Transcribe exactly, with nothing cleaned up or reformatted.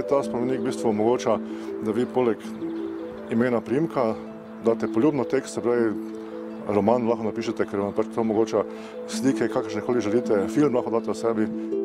ta spomenik v bistvu omogoča, da vi poleg imena priimka date poljubno tekst, se pravi, roman lahko napišete, ker vam pač to omogoča slike, kakršnekoli želite, film lahko date o sebi.